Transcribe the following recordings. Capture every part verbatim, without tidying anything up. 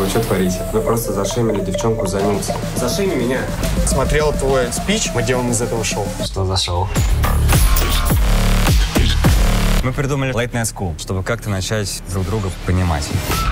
вы что творите? Вы просто зашеймили девчонку за нюкс. Зашейми меня. Смотрел твой спич, мы делаем из этого шоу. Что за шоу? Мы придумали Late Night School, чтобы как-то начать друг друга понимать.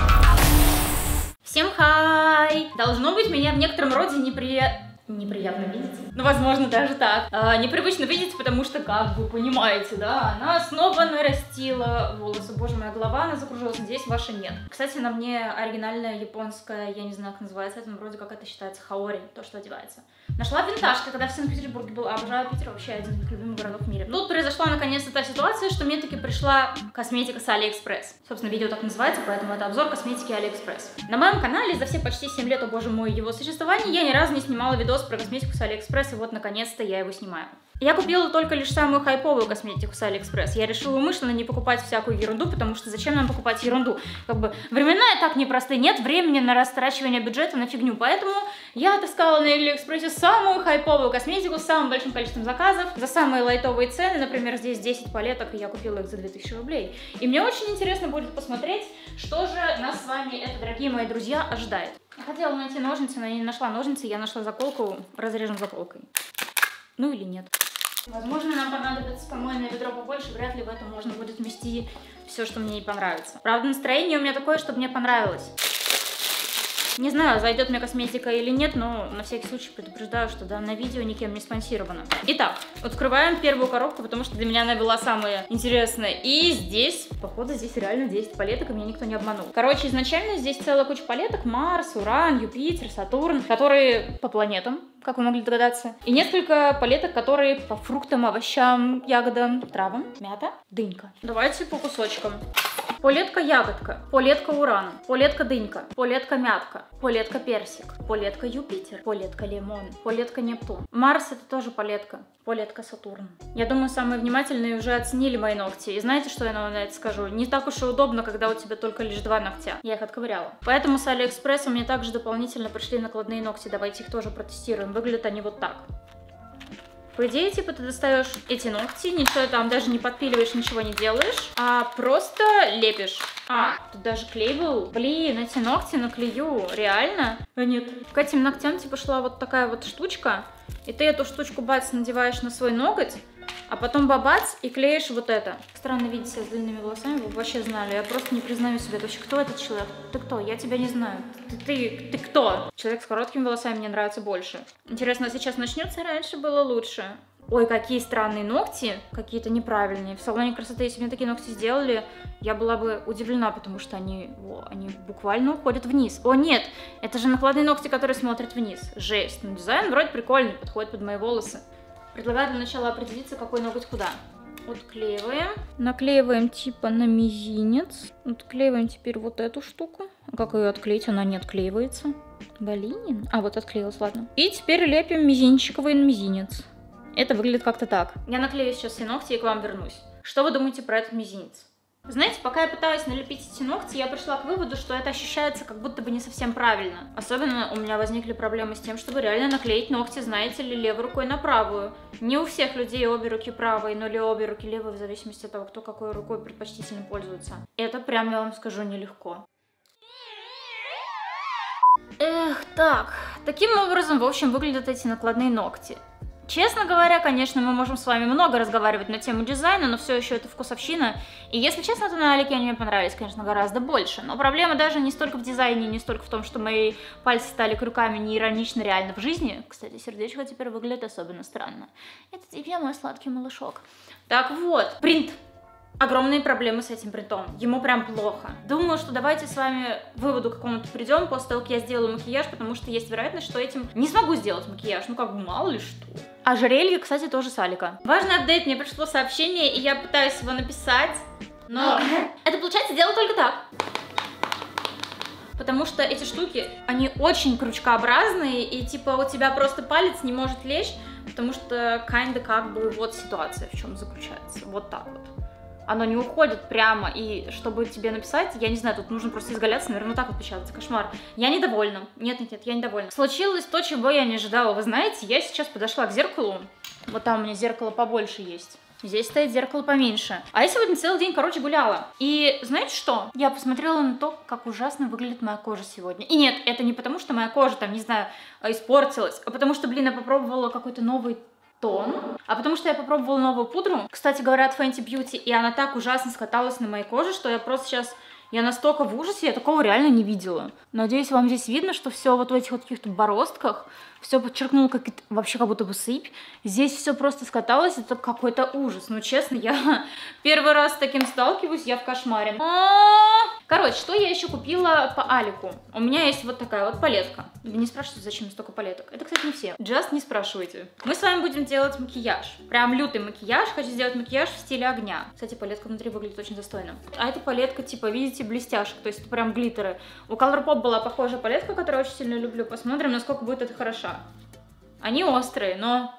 Всем хай! Должно быть, меня в некотором роде неприятно... Неприятно видеть. Ну, возможно, даже так. А, непривычно видеть, потому что, как вы понимаете, да, она снова нарастила волосы. Боже, моя голова, она закружилась. Здесь ваша нет. Кстати, на мне оригинальная японская, я не знаю, как называется, это вроде как это считается хаори, то, что одевается. Нашла винтажка, когда в Санкт-Петербурге была. Обожаю Питер, вообще один из моих любимых городов в мире. Тут произошла наконец-то та ситуация, что мне таки пришла косметика с Алиэкспресс. Собственно, видео так называется, поэтому это обзор косметики Алиэкспресс. На моем канале за все почти семь лет, о боже мой, его существования, я ни разу не снимала видос про косметику с Алиэкспресс, и вот наконец-то я его снимаю. Я купила только лишь самую хайповую косметику с Алиэкспресс. Я решила умышленно не покупать всякую ерунду, потому что зачем нам покупать ерунду? Как бы времена и так непростые, нет времени на растрачивание бюджета на фигню, поэтому я отыскала на Алиэкспрессе самую хайповую косметику с самым большим количеством заказов за самые лайтовые цены. Например, здесь десять палеток, и я купила их за две тысячи рублей. И мне очень интересно будет посмотреть, что же нас с вами, это, дорогие мои друзья, ожидает. Я хотела найти ножницы, но я не нашла ножницы, я нашла заколку, разрежем заколкой. Ну или нет. Возможно, нам понадобится помойное ведро побольше, вряд ли в этом можно будет вместить все, что мне не понравится. Правда, настроение у меня такое, чтобы мне понравилось. Не знаю, зайдет мне косметика или нет, но на всякий случай предупреждаю, что данное видео никем не спонсировано. Итак, открываем первую коробку, потому что для меня она была самая интересная. И здесь, походу, здесь реально десять палеток, и меня никто не обманул. Короче, изначально здесь целая куча палеток. Марс, Уран, Юпитер, Сатурн, которые по планетам, как вы могли догадаться. И несколько палеток, которые по фруктам, овощам, ягодам, травам, мята, дынька. Давайте по кусочкам. Полетка ягодка, полетка уран, полетка дынька, полетка мятка, полетка персик, полетка Юпитер, полетка лимон, полетка Нептун. Марс это тоже полетка, полетка Сатурн. Я думаю, самые внимательные уже оценили мои ногти. И знаете, что я на это скажу? Не так уж и удобно, когда у тебя только лишь два ногтя. Я их отковыряла. Поэтому с Алиэкспресса мне также дополнительно пришли накладные ногти. Давайте их тоже протестируем. Выглядят они вот так. По идее, типа, ты достаешь эти ногти, ничего там даже не подпиливаешь, ничего не делаешь, а просто лепишь. А, тут даже клей был. Блин, эти ногти наклею, реально? А нет. К этим ногтям, типа, шла вот такая вот штучка, и ты эту штучку, бац, надеваешь на свой ноготь, а потом бабац и клеишь вот это. Странно видеть себя с длинными волосами, вы вообще знали. Я просто не признаю себя. Вообще, кто этот человек? Ты кто? Я тебя не знаю. Ты, ты, ты кто? Человек с короткими волосами мне нравится больше. Интересно, сейчас начнется? Раньше было лучше. Ой, какие странные ногти. Какие-то неправильные. В салоне красоты, если мне такие ногти сделали, я была бы удивлена, потому что они, о, они буквально уходят вниз. О, нет! Это же накладные ногти, которые смотрят вниз. Жесть. Ну, дизайн вроде прикольный, подходит под мои волосы. Предлагаю для начала определиться, какой ноготь куда. Отклеиваем. Наклеиваем типа на мизинец. Отклеиваем теперь вот эту штуку. Как ее отклеить? Она не отклеивается. Блин. А, вот отклеилась, ладно. И теперь лепим мизинчиковый на мизинец. Это выглядит как-то так. Я наклею сейчас все ногти и к вам вернусь. Что вы думаете про этот мизинец? Знаете, пока я пытаюсь налепить эти ногти, я пришла к выводу, что это ощущается как будто бы не совсем правильно. Особенно у меня возникли проблемы с тем, чтобы реально наклеить ногти, знаете ли, левой рукой на правую. Не у всех людей обе руки правые, но ли обе руки левые, в зависимости от того, кто какой рукой предпочтительно пользуется. Это прям, я вам скажу, нелегко. Эх, так. Таким образом, в общем, выглядят эти накладные ногти. Честно говоря, конечно, мы можем с вами много разговаривать на тему дизайна, но все еще это вкусовщина. И если честно, то на Алике они мне понравились, конечно, гораздо больше. Но проблема даже не столько в дизайне, не столько в том, что мои пальцы стали крюками не иронично реально в жизни. Кстати, сердечко теперь выглядит особенно странно. Это тебе, мой сладкий малышок. Так вот, принт. Огромные проблемы с этим принтом. Ему прям плохо. Думаю, что давайте с вами к выводу какому-то придем после того, как я сделаю макияж, потому что есть вероятность, что этим не смогу сделать макияж. Ну, как бы мало ли что. Ожерелье, кстати, тоже с Алика. Важный апдейт, мне пришло сообщение, и я пытаюсь его написать, но это получается делать только так. Потому что эти штуки, они очень крючкообразные, и типа у тебя просто палец не может лечь, потому что kinda как бы вот ситуация в чем заключается. Вот так вот. Оно не уходит прямо, и чтобы тебе написать, я не знаю, тут нужно просто изгаляться, наверное, так вот печататься, кошмар. Я недовольна. Нет, нет, нет, я недовольна. Случилось то, чего я не ожидала. Вы знаете, я сейчас подошла к зеркалу. Вот там у меня зеркало побольше есть. Здесь стоит зеркало поменьше. А я сегодня целый день, короче, гуляла. И знаете что? Я посмотрела на то, как ужасно выглядит моя кожа сегодня. И нет, это не потому, что моя кожа там, не знаю, испортилась, а потому что, блин, я попробовала какой-то новый тон, а потому что я попробовала новую пудру. Кстати говоря, от Fenty Beauty, и она так ужасно скаталась на моей коже, что я просто сейчас... Я настолько в ужасе, я такого реально не видела. Надеюсь, вам здесь видно, что все вот в этих вот каких-то бороздках, все подчеркнуло как вообще как будто бы сыпь. Здесь все просто скаталось, это какой-то ужас. Ну, честно, я первый раз с таким сталкиваюсь, я в кошмаре. Короче, что я еще купила по Алику? У меня есть вот такая вот палетка. Вы не спрашивайте, зачем столько палеток. Это, кстати, не все. Just не спрашивайте. Мы с вами будем делать макияж. Прям лютый макияж. Хочу сделать макияж в стиле огня. Кстати, палетка внутри выглядит очень достойно. А эта палетка, типа, видите, блестяшек. То есть это прям глиттеры. У Colourpop была похожая палетка, которую я очень сильно люблю. Посмотрим, насколько будет это хороша. Они острые, но...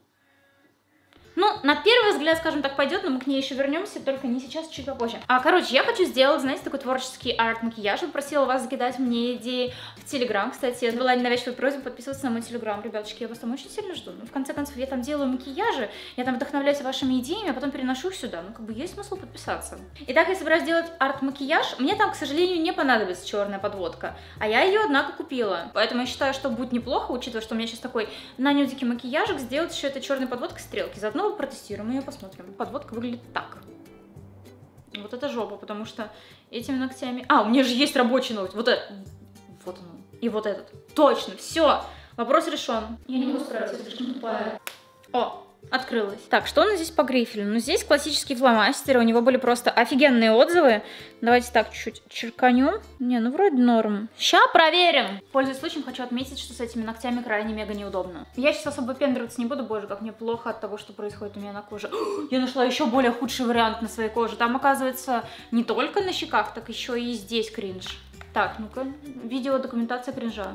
Ну, на первый взгляд, скажем так, пойдет, но мы к ней еще вернемся, только не сейчас, чуть попозже. А, короче, я хочу сделать, знаете, такой творческий арт-макияж. Я просила вас закидать мне идеи в Телеграм. Кстати, я была ненавязчивой просьбой подписываться на мой Телеграм, ребяточки, я вас там очень сильно жду. Ну, в конце концов, я там делаю макияжи, я там вдохновляюсь вашими идеями, а потом переношу их сюда. Ну, как бы есть смысл подписаться. Итак, я собираюсь делать арт-макияж. Мне там, к сожалению, не понадобится черная подводка, а я ее, однако, купила. Поэтому я считаю, что будет неплохо, учитывая, что у меня сейчас такой на нюдикий макияжик, сделать еще этой черной подводкой стрелки. Заодно протестируем ее, посмотрим. Подводка выглядит так. Вот это жопа, потому что этими ногтями... А, у меня же есть рабочий ноготь. Вот это. Вот он. И вот этот. Точно, все. Вопрос решен. Я не могу справиться, я слишком тупая. О, открылась. Так, что у нас здесь по грифелю? Ну, здесь классический фломастер, у него были просто офигенные отзывы. Давайте так чуть-чуть черканем. Не, ну вроде норм. Ща проверим. Пользуясь случаем, хочу отметить, что с этими ногтями крайне мега неудобно. Я сейчас особо пендриваться не буду, боже, как мне плохо от того, что происходит у меня на коже. Я нашла еще более худший вариант на своей коже. Там, оказывается, не только на щеках, так еще и здесь кринж. Так, ну-ка, видео документация кринжа.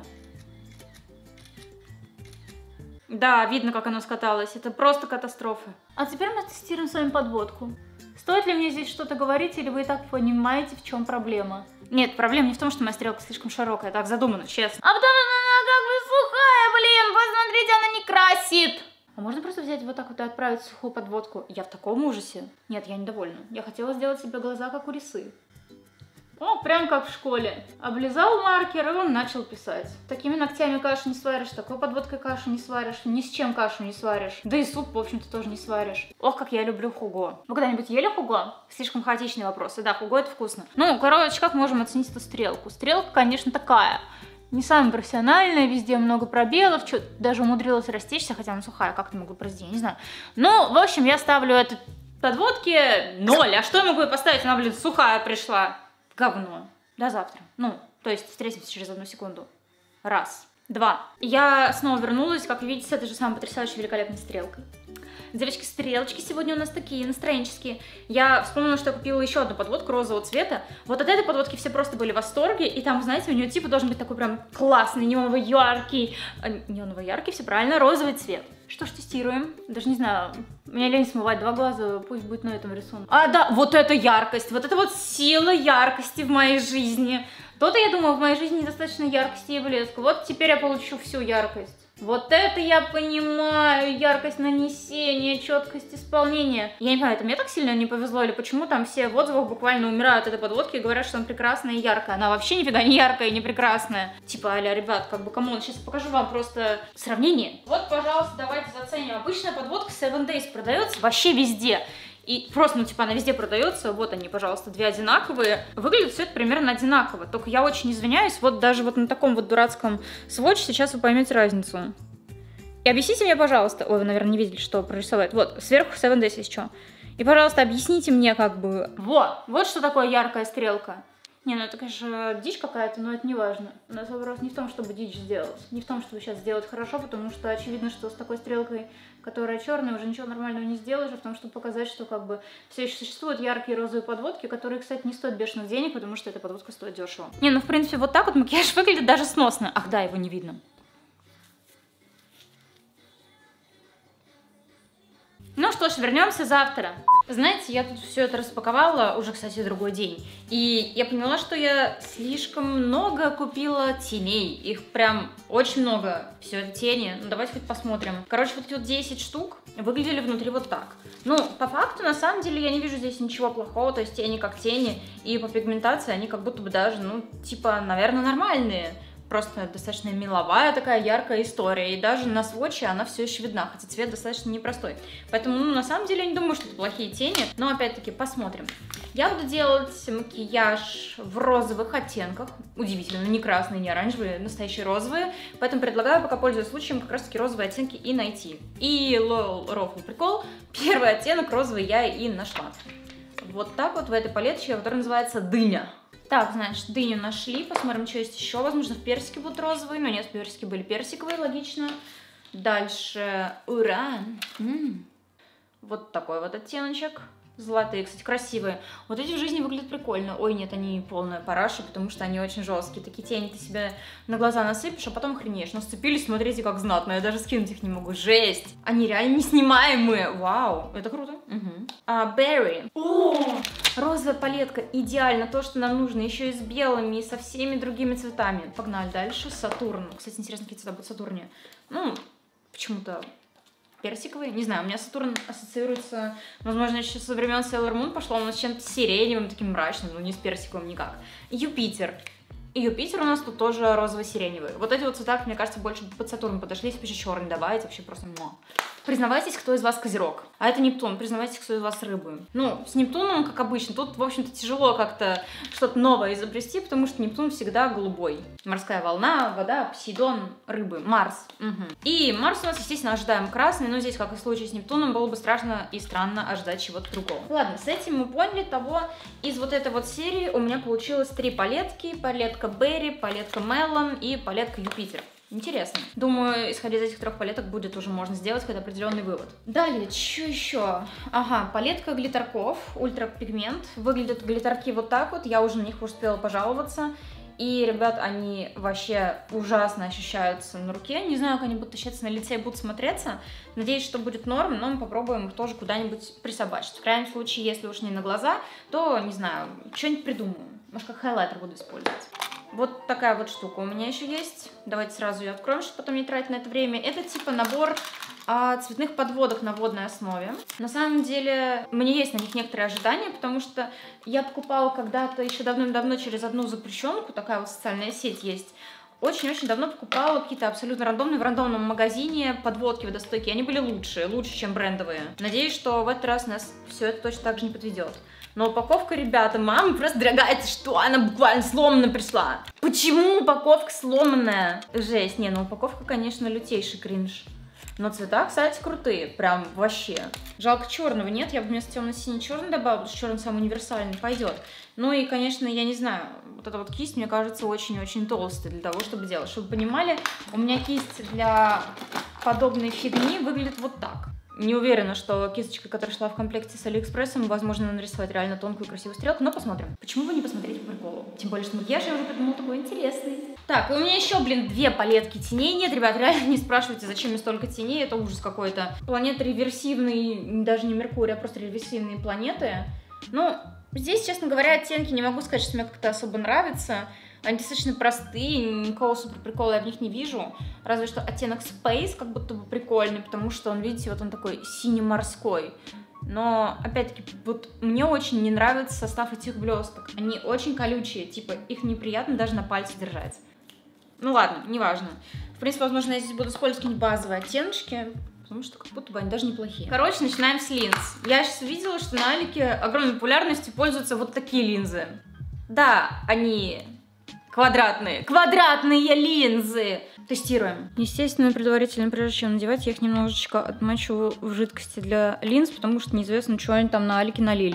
Да, видно, как оно скаталось. Это просто катастрофа. А теперь мы тестируем с вами подводку. Стоит ли мне здесь что-то говорить, или вы и так понимаете, в чем проблема? Нет, проблема не в том, что моя стрелка слишком широкая, так задумано, честно. А потому что она как бы сухая, блин, посмотрите, она не красит. А можно просто взять вот так вот и отправить сухую подводку? Я в таком ужасе. Нет, я недовольна. Я хотела сделать себе глаза, как у рисы. О, прям как в школе. Облизал маркер, и он начал писать. Такими ногтями кашу не сваришь, такой подводкой кашу не сваришь, ни с чем кашу не сваришь. Да и суп, в общем-то, тоже не сваришь. Ох, как я люблю хуго. Вы когда-нибудь ели хуго? Слишком хаотичные вопросы. Да, хуго это вкусно. Ну, короче, как можем оценить эту стрелку? Стрелка, конечно, такая. Не самая профессиональная, везде много пробелов, что даже умудрилась растечься, хотя она сухая, как это могу произвести, я не знаю. Ну, в общем, я ставлю эту подводке ноль. А что я могу ей поставить? Она, блин, сухая пришла. Говно. До завтра. Ну, то есть встретимся через одну секунду. Раз. Два. Я снова вернулась, как вы видите, с этой же самой потрясающей великолепной стрелкой. Девочки, стрелочки сегодня у нас такие, настроенческие. Я вспомнила, что я купила еще одну подводку розового цвета. Вот от этой подводки все просто были в восторге. И там, знаете, у нее типа должен быть такой прям классный, неоново-яркий, неоново-яркий, все правильно, розовый цвет. Что ж, тестируем. Даже не знаю, мне лень смывать два глаза, пусть будет на этом рисунке. А, да, вот эта яркость, вот это вот сила яркости в моей жизни. То-то, я думаю, в моей жизни недостаточно яркости и блеска. Вот теперь я получу всю яркость. Вот это я понимаю, яркость нанесения, четкость исполнения. Я не знаю, это мне так сильно не повезло, или почему там все в отзывах буквально умирают от этой подводки и говорят, что она прекрасная и яркая. Она вообще нифига не яркая и не прекрасная. Типа, аля, ребят, как бы, камон, сейчас покажу вам просто сравнение. Вот, пожалуйста, давайте заценим. Обычная подводка Seven Days продается вообще везде. И просто, ну, типа, она везде продается. Вот они, пожалуйста, две одинаковые. Выглядит все это примерно одинаково. Только я очень извиняюсь, вот даже вот на таком вот дурацком сводче сейчас вы поймете разницу. И объясните мне, пожалуйста... Ой, вы, наверное, не видели, что прорисовать. Вот, сверху Seven Days есть что. И, пожалуйста, объясните мне, как бы... Вот, вот что такое яркая стрелка. Не, ну это, конечно, дичь какая-то, но это не важно. У нас вопрос не в том, чтобы дичь сделать. Не в том, чтобы сейчас сделать хорошо, потому что очевидно, что с такой стрелкой, которая черная, уже ничего нормального не сделаешь, а в том, чтобы показать, что как бы все еще существуют яркие розовые подводки, которые, кстати, не стоят бешеных денег, потому что эта подводка стоит дешево. Не, ну в принципе вот так вот макияж выглядит даже сносно. Ах да, его не видно. Ну что ж, вернемся завтра. Знаете, я тут все это распаковала, уже, кстати, другой день. И я поняла, что я слишком много купила теней. Их прям очень много. Все это тени. Ну давайте хоть посмотрим. Короче, вот эти вот десять штук выглядели внутри вот так. Ну, по факту, на самом деле, я не вижу здесь ничего плохого. То есть тени как тени. И по пигментации они как будто бы даже, ну, типа, наверное, нормальные. Просто достаточно миловая такая яркая история. И даже на сводче она все еще видна, хотя цвет достаточно непростой. Поэтому, ну, на самом деле, я не думаю, что это плохие тени. Но, опять-таки, посмотрим. Я буду делать макияж в розовых оттенках. Удивительно, не красные, не оранжевые, настоящие розовые. Поэтому предлагаю, пока пользуясь случаем, как раз-таки розовые оттенки и найти. И лол, рофл, прикол. Первый оттенок розовый я и нашла. Вот так вот в этой палеточке, которая называется «Дыня». Так, значит, дыню нашли, посмотрим, что есть еще. Возможно, в персике будут розовые, но нет, в персике были персиковые, логично. Дальше уран. М-м. Вот такой вот оттеночек. Золотые, кстати, красивые. Вот эти в жизни выглядят прикольно. Ой, нет, они полная параша, потому что они очень жесткие. Такие тени ты себе на глаза насыпешь, а потом охренеешь. Но сцепились, смотрите, как знатно. Я даже скинуть их не могу. Жесть! Они реально неснимаемые. Вау, это круто. Угу. А, Berry. О, розовая палетка. Идеально. То, что нам нужно. Еще и с белыми, и со всеми другими цветами. Погнали дальше. Сатурн. Кстати, интересно, какие цвета будут в Сатурне. Ну, почему-то... персиковый. Не знаю, у меня Сатурн ассоциируется, возможно, еще со времен Sailor Moon пошло у нас с чем-то сиреневым, таким мрачным, но не с персиковым никак. Юпитер. И Юпитер у нас тут тоже розово-сиреневый. Вот эти вот цвета, мне кажется, больше под Сатурн подошли, если еще черный добавить, вообще просто муа. Признавайтесь, кто из вас Козерог. А это Нептун. Признавайтесь, кто из вас Рыбы. Ну, с Нептуном, как обычно, тут, в общем-то, тяжело как-то что-то новое изобрести, потому что Нептун всегда голубой. Морская волна, вода, Посейдон, рыбы, Марс. Угу. И Марс у нас, естественно, ожидаем красный, но здесь, как и в случае с Нептуном, было бы страшно и странно ожидать чего-то другого. Ладно, с этим мы поняли того. Из вот этой вот серии у меня получилось три палетки. Палетка Berry, палетка Melon и палетка Юпитер. Интересно. Думаю, исходя из этих трех палеток, будет уже можно сделать какой-то определенный вывод. Далее, что еще? Ага, палетка глиттерков, ультрапигмент. Выглядят глиттерки вот так вот, я уже на них успела пожаловаться. И, ребят, они вообще ужасно ощущаются на руке. Не знаю, как они будут ощущаться на лице и будут смотреться. Надеюсь, что будет норм, но мы попробуем их тоже куда-нибудь присобачить. В крайнем случае, если уж не на глаза, то, не знаю, что-нибудь придумаю. Может, как хайлайтер буду использовать. Вот такая вот штука у меня еще есть. Давайте сразу ее откроем, чтобы потом не тратить на это время. Это типа набор а, цветных подводок на водной основе. На самом деле, мне есть на них некоторые ожидания, потому что я покупала когда-то еще давным-давно через одну запрещенку, такая вот социальная сеть есть. Очень-очень давно покупала какие-то абсолютно рандомные в рандомном магазине подводки водостойкие. Они были лучше, лучше, чем брендовые. Надеюсь, что в этот раз нас все это точно так же не подведет. Но упаковка, ребята, мама просто дорогая, ты что? Она буквально сломанная пришла. Почему упаковка сломанная? Жесть, не, ну упаковка, конечно, лютейший кринж. Но цвета, кстати, крутые, прям вообще. Жалко черного нет, я бы вместо темно-синий черный добавила, потому что черный самый универсальный пойдет. Ну и, конечно, я не знаю, вот эта вот кисть, мне кажется, очень-очень толстая для того, чтобы делать. Чтобы вы понимали, у меня кисть для подобной фигни выглядит вот так. Не уверена, что кисточка, которая шла в комплекте с Алиэкспрессом, возможно, нарисовать реально тонкую и красивую стрелку, но посмотрим. Почему бы не посмотреть по приколу? Тем более, что макияж я уже придумала такой интересный. Так, и у меня еще, блин, две палетки теней. Нет, ребят, реально не спрашивайте, зачем мне столько теней, это ужас какой-то. Планеты реверсивные, даже не Меркурий, а просто реверсивные планеты. Ну, здесь, честно говоря, оттенки не могу сказать, что мне как-то особо нравятся. Они достаточно простые, никакого супер прикола я в них не вижу. Разве что оттенок Space как будто бы прикольный, потому что он, видите, вот он такой сине-морской. Но, опять-таки, вот мне очень не нравится состав этих блесток. Они очень колючие, типа, их неприятно даже на пальце держать. Ну ладно, неважно. В принципе, возможно, я здесь буду использовать какие-нибудь базовые оттеночки, потому что как будто бы они даже неплохие. Короче, начинаем с линз. Я сейчас увидела, что на Алике огромной популярностью пользуются вот такие линзы. Да, они... Квадратные. Квадратные линзы! Тестируем. Естественно, предварительно, прежде чем надевать, я их немножечко отмачиваю в жидкости для линз, потому что неизвестно, что они там на Алике налили.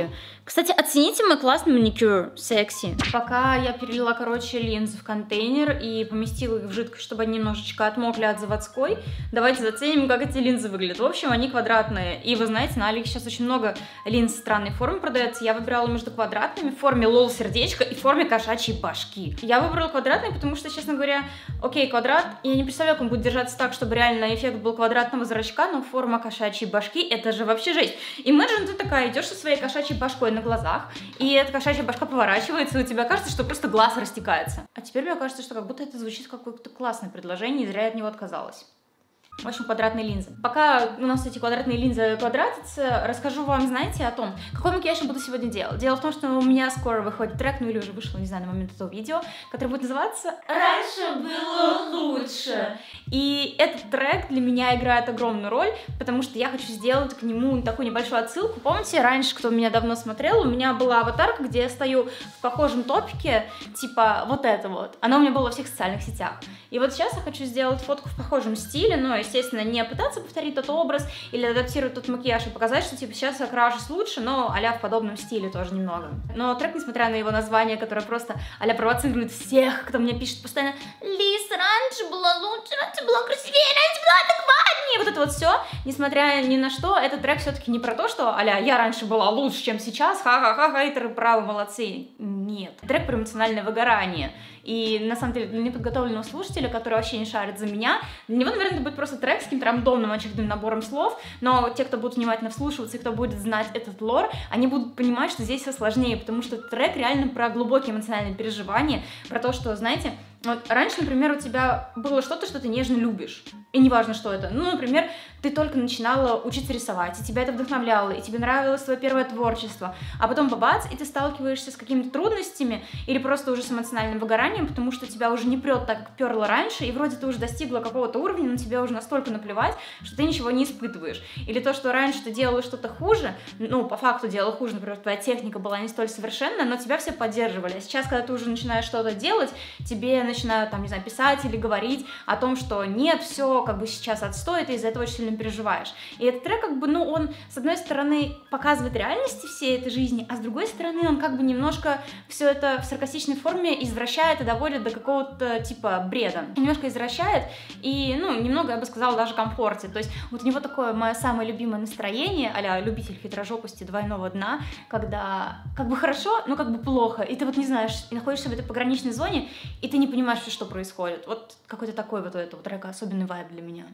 Кстати, оцените мой классный маникюр, секси. Пока я перелила, короче, линзы в контейнер и поместила их в жидкость, чтобы они немножечко отмокли от заводской, давайте заценим, как эти линзы выглядят. В общем, они квадратные. И вы знаете, на Али сейчас очень много линз странной формы продается. Я выбирала между квадратными в форме лол-сердечко и в форме кошачьей башки. Я выбрала квадратные, потому что, честно говоря, окей, квадрат, я не представляю, как он будет держаться так, чтобы реально эффект был квадратного зрачка, но форма кошачьей башки, это же вообще жесть. Imagine, ты такая идешь со своей кошачьей башкой на глазах, и эта кошачья башка поворачивается, и у тебя кажется, что просто глаз растекается. А теперь мне кажется, что как будто это звучит как какое-то классное предложение, и зря я от него отказалась. В общем, квадратные линзы. Пока у нас эти квадратные линзы квадратятся, расскажу вам, знаете, о том, какой макияж я буду сегодня делать. Дело в том, что у меня скоро выходит трек, ну или уже вышел, не знаю, на момент этого видео, который будет называться «Раньше было лучше». И этот трек для меня играет огромную роль, потому что я хочу сделать к нему такую небольшую отсылку. Помните, раньше, кто меня давно смотрел, у меня была аватарка, где я стою в похожем топике, типа вот это вот. Она у меня была во всех социальных сетях. И вот сейчас я хочу сделать фотку в похожем стиле, но, естественно, не пытаться повторить тот образ или адаптировать тот макияж и показать, что типа сейчас я крашусь лучше, но а-ля в подобном стиле тоже немного. Но трек, несмотря на его название, которое просто а-ля провоцирует всех, кто мне пишет постоянно: Лиз, раньше была лучше, раньше была красивее, раньше была адекватнее, вот это вот все, несмотря ни на что, этот трек все-таки не про то, что а-ля я раньше была лучше, чем сейчас, ха-ха-ха, хейтеры, правы, молодцы. Нет. Трек про эмоциональное выгорание. И, на самом деле, для неподготовленного слушателя, который вообще не шарит за меня, для него, наверное, это будет просто трек с каким-то рандомным очередным набором слов, но те, кто будут внимательно вслушиваться и кто будет знать этот лор, они будут понимать, что здесь все сложнее, потому что трек реально про глубокие эмоциональные переживания, про то, что, знаете, вот раньше, например, у тебя было что-то, что ты нежно любишь, и неважно, что это. Ну, например, ты только начинала учиться рисовать, и тебя это вдохновляло, и тебе нравилось твое первое творчество, а потом бабац, и ты сталкиваешься с какими-то трудностями или просто уже с эмоциональным выгоранием, потому что тебя уже не прет так, как перло раньше, и вроде ты уже достигла какого-то уровня, но тебе уже настолько наплевать, что ты ничего не испытываешь. Или то, что раньше ты делала что-то хуже, ну, по факту делала хуже, например, твоя техника была не столь совершенна, но тебя все поддерживали. А сейчас, когда ты уже начинаешь что-то делать, тебе начинают, там, не знаю, писать или говорить о том, что нет, все, как бы сейчас отстой, ты из-за этого очень сильно переживаешь. И этот трек, как бы, ну, он, с одной стороны, показывает реальности всей этой жизни, а с другой стороны, он как бы немножко все это в саркастичной форме извращает и доводит до какого-то типа бреда. Немножко извращает и, ну, немного, я бы сказала, даже комфорте. То есть вот у него такое мое самое любимое настроение, а-ля любитель хитрожопости двойного дна, когда как бы хорошо, но как бы плохо, и ты вот не знаешь, и находишься в этой пограничной зоне, и ты не понимаешь, что происходит. Вот какой-то такой вот у этого трека особенный вайб для меня.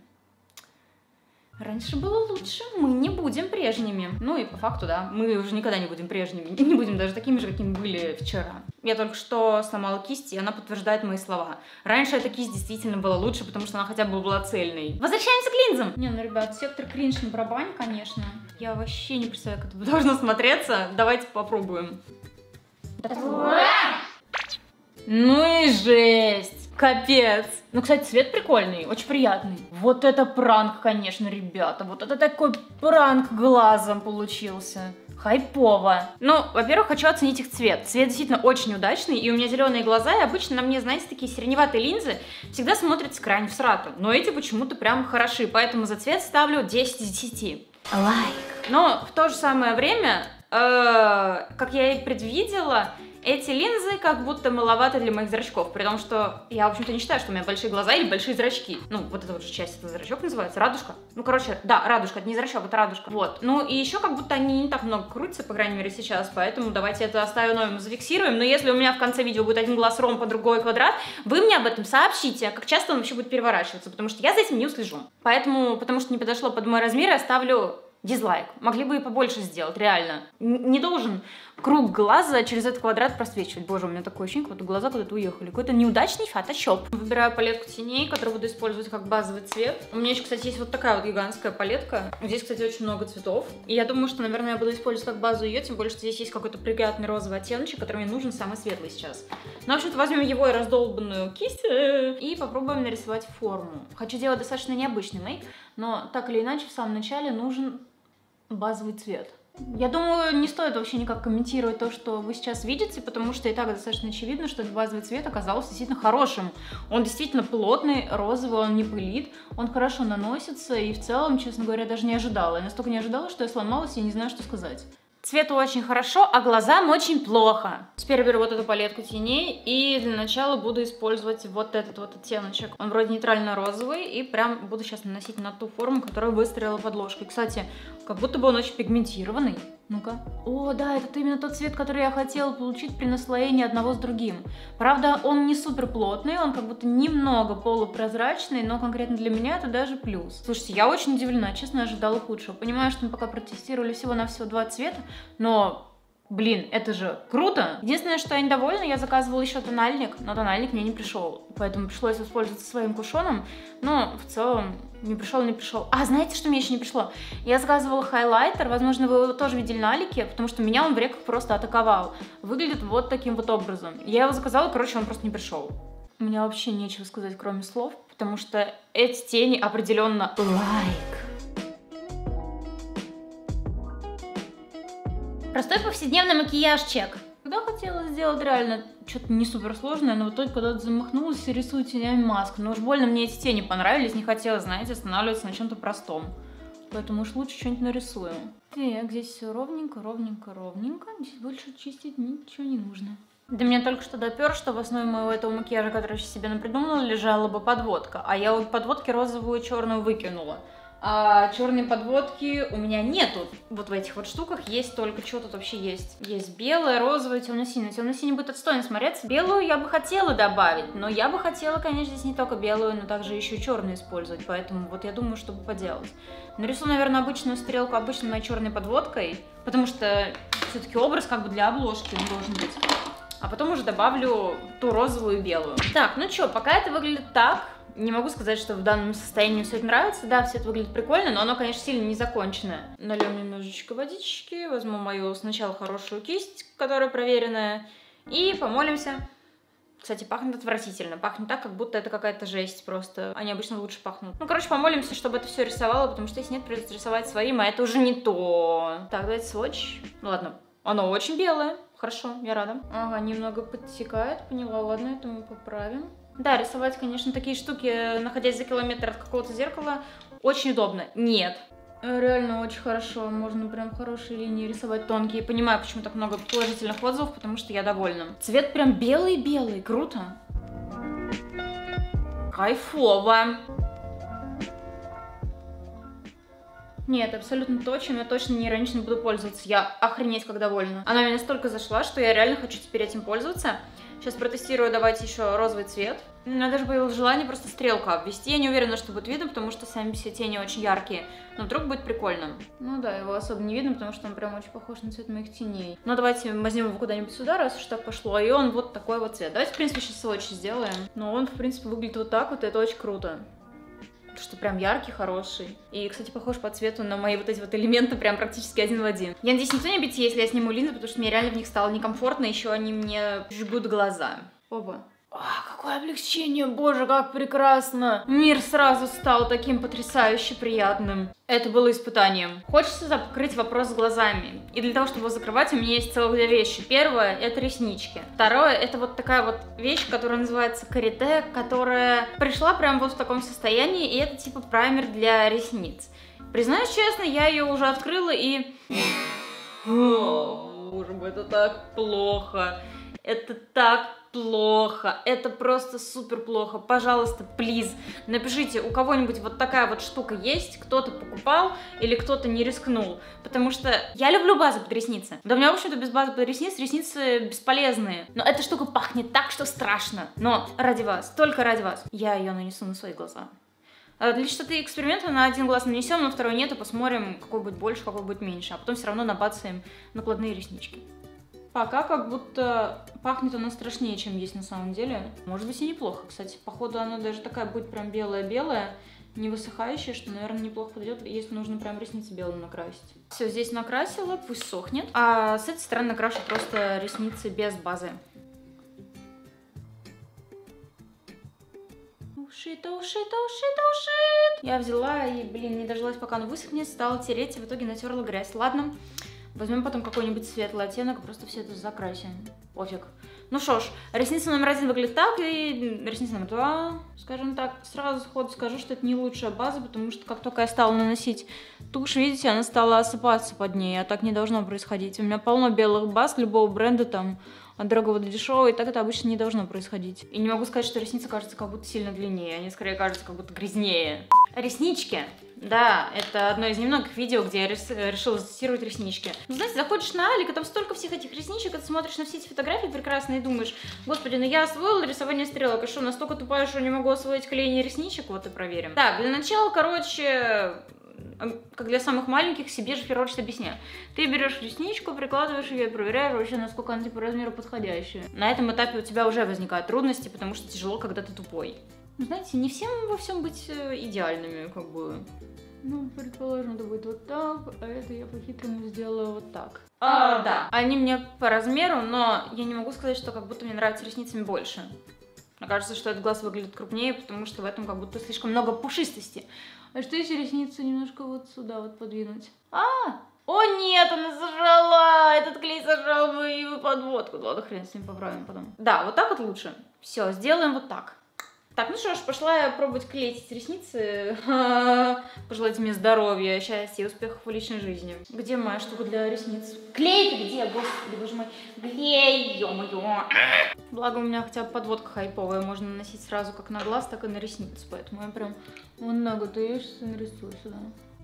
Раньше было лучше, мы не будем прежними. Ну и по факту, да, мы уже никогда не будем прежними, не будем даже такими же, какими были вчера. Я только что сломала кисть, и она подтверждает мои слова. Раньше эта кисть действительно была лучше, потому что она хотя бы была цельной. Возвращаемся к линзам! Не, ну, ребят, сектор кринж не барабань, конечно. Я вообще не представляю, как это должно смотреться. Давайте попробуем. Ну и жесть! Капец. Ну, кстати, цвет прикольный, очень приятный. Вот это пранк, конечно, ребята. Вот это такой пранк глазом получился. Хайпово. Ну, во-первых, хочу оценить их цвет. Цвет действительно очень удачный, и у меня зеленые глаза, и обычно на мне, знаете, такие сиреневатые линзы всегда смотрятся крайне всрато. Но эти почему-то прям хороши, поэтому за цвет ставлю десять из десяти. Лайк. Но в то же самое время, э, как я и предвидела, эти линзы как будто маловато для моих зрачков, при том, что я, в общем-то, не считаю, что у меня большие глаза или большие зрачки. Ну, вот эта вот же часть, это зрачок называется, радужка. Ну, короче, да, радужка, это не зрачок, это радужка. Вот. Ну, и еще как будто они не так много крутятся, по крайней мере, сейчас, поэтому давайте это оставим, зафиксируем. Но если у меня в конце видео будет один глаз ромб, а другой квадрат, вы мне об этом сообщите, как часто он вообще будет переворачиваться, потому что я за этим не услежу. Поэтому, потому что не подошло под мой размер, я ставлю дизлайк. Могли бы и побольше сделать, реально. Н не должен круг глаза через этот квадрат просвечивать. Боже, у меня такое ощущение, как будто глаза куда-то уехали. Какой-то неудачный фотошоп. Выбираю палетку теней, которую буду использовать как базовый цвет. У меня еще, кстати, есть вот такая вот гигантская палетка. Здесь, кстати, очень много цветов. И я думаю, что, наверное, я буду использовать как базу ее, тем более, что здесь есть какой-то приятный розовый оттеночек, который мне нужен, самый светлый сейчас. Ну, в общем-то, возьмем его и раздолбанную кисть и попробуем нарисовать форму. Хочу делать достаточно необычный мейк, но так или иначе в самом начале нужен базовый цвет. Я думаю, не стоит вообще никак комментировать то, что вы сейчас видите, потому что и так достаточно очевидно, что этот базовый цвет оказался действительно хорошим. Он действительно плотный, розовый, он не пылит, он хорошо наносится, и в целом, честно говоря, даже не ожидала. Я настолько не ожидала, что я сломалась и не знаю, что сказать. Цвет очень хорошо, а глазам очень плохо. Теперь я беру вот эту палетку теней и для начала буду использовать вот этот вот оттеночек. Он вроде нейтрально-розовый, и прям буду сейчас наносить на ту форму, которую выстроила под ложкой. Кстати, как будто бы он очень пигментированный. Ну-ка. О, да, это именно тот цвет, который я хотела получить при наслоении одного с другим. Правда, он не супер плотный, он как будто немного полупрозрачный, но конкретно для меня это даже плюс. Слушайте, я очень удивлена, честно, ожидала худшего. Понимаю, что мы пока протестировали всего-навсего два цвета, но... Блин, это же круто! Единственное, что я недовольна, я заказывала еще тональник, но тональник мне не пришел, поэтому пришлось воспользоваться своим кушоном, но в целом не пришел, не пришел. А, знаете, что мне еще не пришло? Я заказывала хайлайтер, возможно, вы его тоже видели на Алике, потому что меня он в реках просто атаковал. Выглядит вот таким вот образом. Я его заказала, короче, он просто не пришел. У меня вообще нечего сказать, кроме слов, потому что эти тени определенно лайк. Простой повседневный макияжчик. Когда хотела сделать реально что-то не супер сложное, но в итоге когда-то замахнулась и рисую тенями маску. Но уж больно мне эти тени понравились, не хотела, знаете, останавливаться на чем-то простом. Поэтому уж лучше что-нибудь нарисую. Так, здесь все ровненько, ровненько, ровненько. Здесь больше чистить ничего не нужно. До меня только что допер, что в основе моего этого макияжа, который я себе напридумала, лежала бы подводка. А я вот подводки розовую и черную выкинула. А черной подводки у меня нету. Вот в этих вот штуках есть только, что тут вообще есть. Есть белая, розовая, темно-синяя. Темно-синий будет отстойно смотреться. Белую я бы хотела добавить, но я бы хотела, конечно, здесь не только белую, но также еще черную использовать. Поэтому вот я думаю, чтобы поделать. Нарисую, наверное, обычную стрелку обычной моей черной подводкой, потому что все-таки образ как бы для обложки он должен быть. А потом уже добавлю ту розовую и белую. Так, ну что, пока это выглядит так. Не могу сказать, что в данном состоянии все это нравится. Да, все это выглядит прикольно, но оно, конечно, сильно не законченное. Нальем немножечко водички, возьму мою сначала хорошую кисть, которая проверенная, и помолимся. Кстати, пахнет отвратительно. Пахнет так, как будто это какая-то жесть просто. Они обычно лучше пахнут. Ну, короче, помолимся, чтобы это все рисовало, потому что если нет, придется рисовать своим, а это уже не то. Так, давайте сводч. Ну, ладно. Оно очень белое. Хорошо, я рада. Ага, немного подтекает, поняла. Ладно, это мы поправим. Да, рисовать, конечно, такие штуки, находясь за километр от какого-то зеркала, очень удобно. Нет. Реально очень хорошо. Можно прям хорошие линии рисовать тонкие. Понимаю, почему так много положительных отзывов, потому что я довольна. Цвет прям белый-белый. Круто. Кайфово. Нет, абсолютно то, чем я точно не иронично буду пользоваться. Я охренеть как довольна. Она мне настолько зашла, что я реально хочу теперь этим пользоваться. Сейчас протестирую, давайте еще розовый цвет. У меня даже появилось желание просто стрелку обвести. Я не уверена, что будет видно, потому что сами все тени очень яркие. Но вдруг будет прикольно. Ну да, его особо не видно, потому что он прям очень похож на цвет моих теней. Но давайте возьмем его куда-нибудь сюда, раз уж так пошло. И он вот такой вот цвет. Давайте, в принципе, сейчас сводч сделаем. Но он, в принципе, выглядит вот так вот, и это очень круто. Что прям яркий, хороший. И, кстати, похож по цвету на мои вот эти вот элементы прям практически один в один. Я надеюсь, никто не обидится, если я сниму линзы, потому что мне реально в них стало некомфортно, еще они мне жгут глаза. Оба. А, какое облегчение, боже, как прекрасно. Мир сразу стал таким потрясающе приятным. Это было испытанием. Хочется закрыть вопрос с глазами. И для того, чтобы его закрывать, у меня есть целых две вещи. Первое — это реснички. Второе — это вот такая вот вещь, которая называется карите, которая пришла прям вот в таком состоянии, и это типа праймер для ресниц. Признаюсь честно, я ее уже открыла и... О, боже мой, это так плохо. Это так плохо. Это просто супер плохо. Пожалуйста, плиз, напишите, у кого-нибудь вот такая вот штука есть, кто-то покупал или кто-то не рискнул. Потому что я люблю базу под ресницы. Да у меня, в общем-то, без базы под ресниц ресницы бесполезные. Но эта штука пахнет так, что страшно. Но ради вас, только ради вас, я ее нанесу на свои глаза. Для чистоты эксперимента на один глаз нанесем, на второй нет, и посмотрим, какой будет больше, какой будет меньше. А потом все равно набацаем накладные реснички. Пока как будто пахнет она страшнее, чем есть на самом деле. Может быть и неплохо, кстати. Походу она даже такая будет прям белая-белая, не высыхающая, что, наверное, неплохо подойдет, если нужно прям ресницы белым накрасить. Все, здесь накрасила, пусть сохнет. А с этой стороны накрашу просто ресницы без базы. Ушит, ушит, ушит, ушит. Я взяла и, блин, не дождалась, пока оно высохнет, стала тереть и в итоге натерла грязь. Ладно. Возьмем потом какой-нибудь светлый оттенок, просто все это закрасим. Пофиг. Ну что ж, ресницы номер один выглядят так, и ресницы номер два, скажем так, сразу сходу скажу, что это не лучшая база, потому что как только я стала наносить тушь, видите, она стала осыпаться под ней, а так не должно происходить. У меня полно белых баз любого бренда, там, от дорогого до дешевого, и так это обычно не должно происходить. И не могу сказать, что ресницы кажутся как будто сильно длиннее, они скорее кажутся как будто грязнее. Реснички. Да, это одно из немногих видео, где я рис решила затестировать реснички. Ну, знаете, заходишь на Алик, и там столько всех этих ресничек, и ты смотришь на все эти фотографии прекрасно и думаешь, господи, ну я освоила рисование стрелок, и что, настолько тупая, что не могу освоить клеение ресничек? Вот и проверим. Так, для начала, короче, как для самых маленьких, себе же в первую очередь объясняю. Ты берешь ресничку, прикладываешь ее и проверяешь вообще, насколько она по размеру подходящая. На этом этапе у тебя уже возникают трудности, потому что тяжело, когда ты тупой. Ну, знаете, не всем во всем быть идеальными, как бы. Ну, предположим, это будет вот так, а это я по-хитрому сделала вот так. А, да. Они мне по размеру, но я не могу сказать, что как будто мне нравятся ресницами больше. Мне кажется, что этот глаз выглядит крупнее, потому что в этом как будто слишком много пушистости. А что если ресницы немножко вот сюда вот подвинуть? А! О нет, она зажала! Этот клей зажал мою подводку. Ладно, хрен с ним, поправим потом. Да, вот так вот лучше. Все, сделаем вот так. Так, ну что ж, пошла я пробовать клеить эти ресницы. Пожелайте мне здоровья, счастья и успехов в личной жизни. Где моя штука для ресниц? Клей-то где, господи, боже мой. Клей, ё-моё. Благо у меня хотя бы подводка хайповая, можно наносить сразу как на глаз, так и на ресницы. Поэтому я прям вон ногу, то я сейчас нарисую сюда.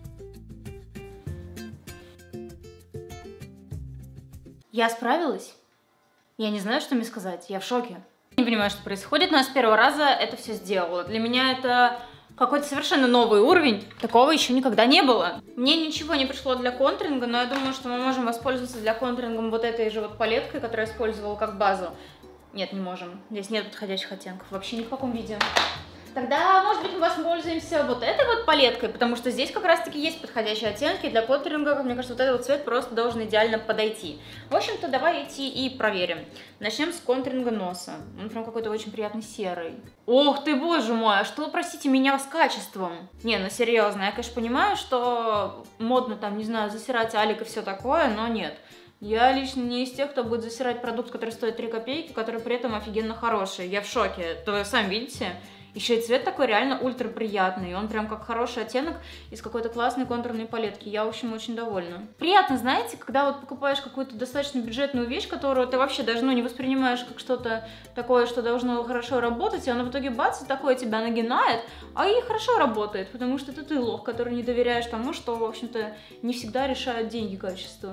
Я справилась? Я не знаю, что мне сказать, я в шоке. Не понимаю, что происходит, но я с первого раза это все сделала. Для меня это какой-то совершенно новый уровень. Такого еще никогда не было. Мне ничего не пришло для контуринга, но я думаю, что мы можем воспользоваться для контуринга вот этой же вот палеткой, которую я использовала как базу. Нет, не можем. Здесь нет подходящих оттенков. Вообще ни в каком виде. Тогда, может быть, мы воспользуемся вот этой вот палеткой, потому что здесь как раз-таки есть подходящие оттенки. Для контуринга, как мне кажется, вот этот вот цвет просто должен идеально подойти. В общем-то, давай идти и проверим. Начнем с контуринга носа. Он прям какой-то очень приятный серый. Ох ты, боже мой, а что, простите меня, с качеством? Не, ну серьезно, я, конечно, понимаю, что модно там, не знаю, засирать Алик и все такое, но нет. Я лично не из тех, кто будет засирать продукт, который стоит три копейки, который при этом офигенно хороший. Я в шоке, то вы сами видите. Еще и цвет такой реально ультра приятный, он прям как хороший оттенок из какой-то классной контурной палетки. Я, в общем, очень довольна. Приятно, знаете, когда вот покупаешь какую-то достаточно бюджетную вещь, которую ты вообще даже ну, не воспринимаешь как что-то такое, что должно хорошо работать, и она в итоге бац, и такое тебя нагинает, а и хорошо работает, потому что это ты лох, который не доверяешь тому, что, в общем-то, не всегда решают деньги качества.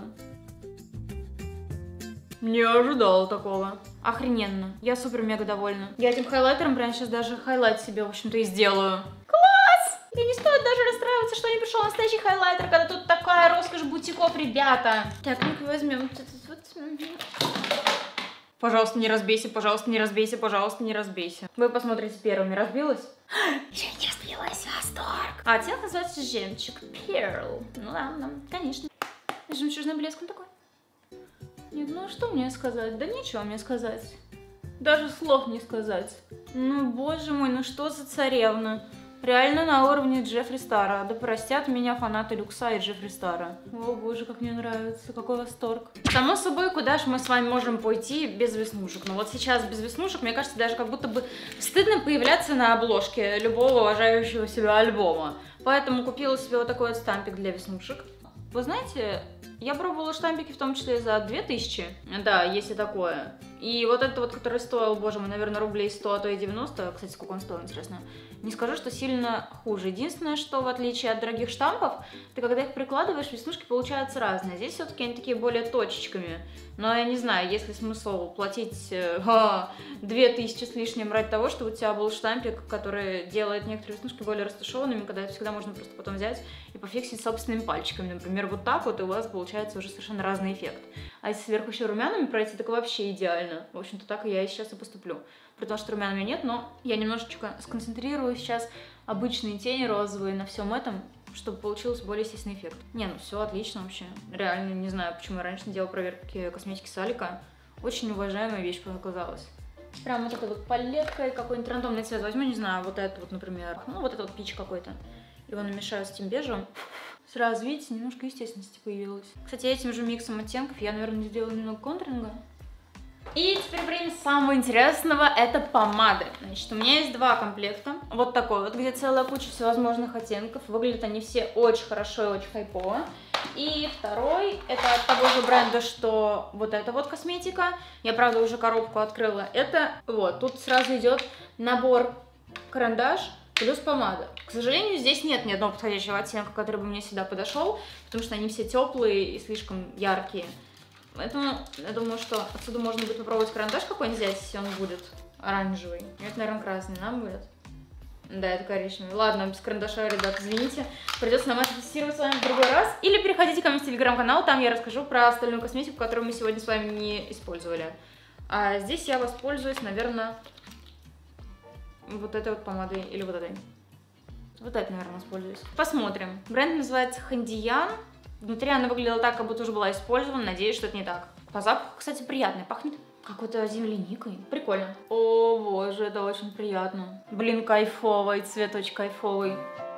Не ожидала такого. Охрененно. Я супер-мега довольна. Я этим хайлайтером прямо сейчас даже хайлайт себе, в общем-то, и сделаю. Класс! И не стоит даже расстраиваться, что не пришел настоящий хайлайтер, когда тут такая роскошь бутиков, ребята. Так, ну-ка возьмем вот этот вот. Пожалуйста, не разбейся, пожалуйста, не разбейся, пожалуйста, не разбейся. Вы посмотрите первыми, разбилась? Еще не разбилась, восторг. А оттенок называется жемчуг. Pearl. Ну да, да, конечно. Жемчужным блеском такой. Нет, ну что мне сказать? Да ничего мне сказать. Даже слов не сказать. Ну, боже мой, ну что за царевна? Реально на уровне Джеффри Стара. Да простят меня фанаты люкса и Джеффри Стара. О боже, как мне нравится, какой восторг. Само собой, куда же мы с вами можем пойти без веснушек? Но вот сейчас без веснушек, мне кажется, даже как будто бы стыдно появляться на обложке любого уважающего себя альбома. Поэтому купила себе вот такой вот стампик для веснушек. Вы знаете, я пробовала штампики в том числе за две тысячи. Да, есть и такое. И вот этот вот, который стоил, боже мой, наверное, рублей сто, а то и девяносто. Кстати, сколько он стоил, интересно. Не скажу, что сильно хуже. Единственное, что в отличие от дорогих штампов, ты когда их прикладываешь, веснушки получаются разные. Здесь все-таки они такие более точечками. Но я не знаю, есть ли смысл платить две тысячи с лишним ради того, чтобы у тебя был штампик, который делает некоторые веснушки более растушеванными, когда это всегда можно просто потом взять и пофиксить собственными пальчиками. Например, вот так вот, и у вас получается уже совершенно разный эффект. А если сверху еще румянами пройти, так вообще идеально. В общем-то, так и я и сейчас и поступлю. При том, что румян у меня нет, но я немножечко сконцентрирую сейчас обычные тени розовые на всем этом, чтобы получился более естественный эффект. Не, ну все отлично вообще. Реально не знаю, почему я раньше не делала проверки косметики с Алика. Очень уважаемая вещь показалась. Прям вот эта вот палетка и какой-нибудь рандомный цвет возьму, не знаю, вот этот вот, например. Ну, вот этот вот пич какой-то. Его намешаю с этим бежевым. Сразу, видите, немножко естественности появилась. Кстати, этим же миксом оттенков я, наверное, сделала немного контуринга. И теперь время самого интересного, это помады. Значит, у меня есть два комплекта. Вот такой вот, где целая куча всевозможных оттенков. Выглядят они все очень хорошо и очень хайпово. И второй, это от того же бренда, что вот эта вот косметика. Я, правда, уже коробку открыла. Это вот, тут сразу идет набор карандаш плюс помада. К сожалению, здесь нет ни одного подходящего оттенка, который бы мне сюда подошел, потому что они все теплые и слишком яркие. Поэтому я думаю, что отсюда можно будет попробовать карандаш какой-нибудь взять, если он будет оранжевый. Это, наверное, красный нам будет. Да, это коричневый. Ладно, без карандаша, ребят, извините. Придется нам это тестировать с вами в другой раз. Или переходите ко мне в телеграм-канал, там я расскажу про остальную косметику, которую мы сегодня с вами не использовали. А здесь я воспользуюсь, наверное, вот этой вот помадой или вот этой. Вот этой, наверное, воспользуюсь. Посмотрим. Бренд называется Хандиян. Внутри она выглядела так, как будто уже была использована. Надеюсь, что это не так. По запаху, кстати, приятный. Пахнет какой-то земляникой. Прикольно. О, боже, это очень приятно. Блин, кайфовый. Цвет очень кайфовый.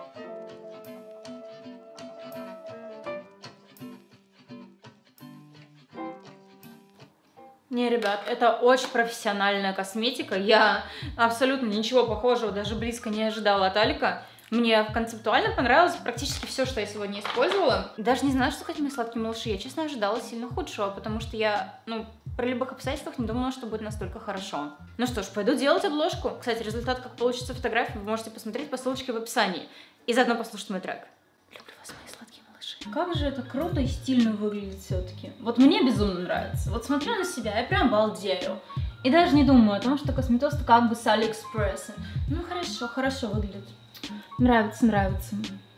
Не, ребят, это очень профессиональная косметика. Я абсолютно ничего похожего, даже близко не ожидала от Алика. Мне концептуально понравилось практически все, что я сегодня использовала. Даже не знаю, что хотят мои сладкие малыши. Я, честно, ожидала сильно худшего, потому что я, ну, при любых обстоятельствах не думала, что будет настолько хорошо. Ну что ж, пойду делать обложку. Кстати, результат, как получится фотография, вы можете посмотреть по ссылочке в описании. И заодно послушать мой трек. Люблю вас, мои сладкие малыши. Как же это круто и стильно выглядит все-таки. Вот мне безумно нравится. Вот смотрю на себя, я прям балдею. И даже не думаю о том, что косметоз как бы с Алиэкспресса. Ну хорошо, хорошо выглядит. Нравится, нравится.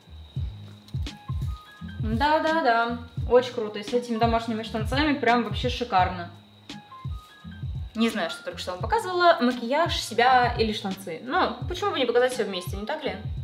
Да-да-да, очень круто. И с этими домашними штанцами прям вообще шикарно. Не знаю, что только что вам показывала. Макияж, себя или штанцы. Но почему бы не показать все вместе, не так ли?